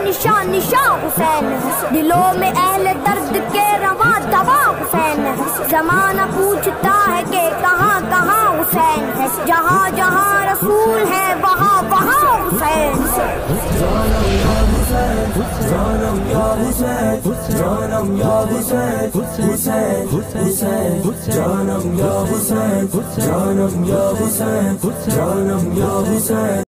निशान निशान हुसैन, दिलों में अहले दर्द के रवा दवा हुसैन। जमाना पूछता है कि कहाँ कहाँ हुसैन है, जहाँ जहाँ रसूल है वहाँ वहाँ हुसैन। जानम या हुसैन, जानम या हुसैन, जानम या हुसैन, हुसैन हुसैन, जानम या हुसैन, जानम या हुसैन, जानम या हुसैन।